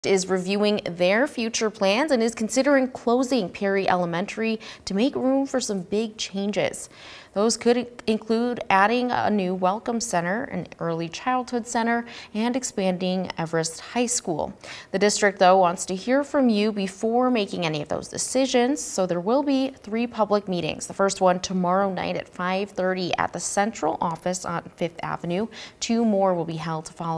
is reviewing their future plans and is considering closing Perry Elementary to make room for some big changes. Those could include adding a new welcome center, an early childhood center, and expanding Everest High School. The district, though, wants to hear from you before making any of those decisions, so there will be 3 public meetings. The first one tomorrow night at 5:30 at the central office on 5th Avenue. 2 more will be held to follow.